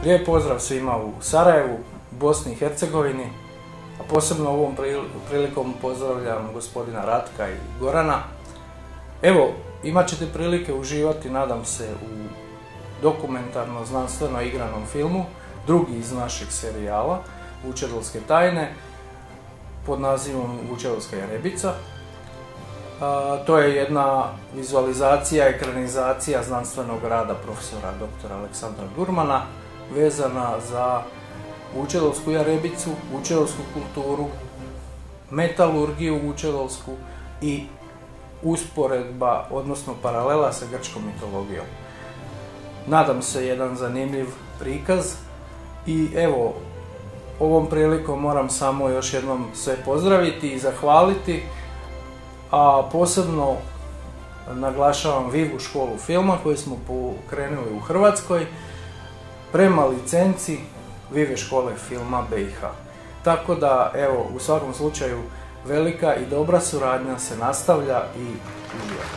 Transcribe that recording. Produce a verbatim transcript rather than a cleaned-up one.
Lijep pozdrav svima u Sarajevu, Bosni i Hercegovini, a posebno ovom prilikom pozdravljam gospodina Ratka i Gorana. Evo, imat ćete prilike uživati, nadam se, u dokumentarno znanstveno igranom filmu, drugi iz našeg serijala, Vučedolske tajne, pod nazivom Vučedolska jarebica. A, to je jedna vizualizacija, ekranizacija znanstvenog rada profesora doktora Aleksandra Gurmana, vezana za Vučedolsku jarebicu, vučedolsku kulturu, metalurgiju vučedolsku i usporedba, odnosno paralela sa grčkom mitologijom. Nadam se jedan zanimljiv prikaz i evo, ovom prilikom moram samo još jednom sve pozdraviti i zahvaliti, a posebno naglašavam Vivu školu filma koju smo pokrenuli u Hrvatskoj prema licenci Vive škole filma B i H. Tako da, evo, u svakom slučaju velika i dobra suradnja se nastavlja i uživa.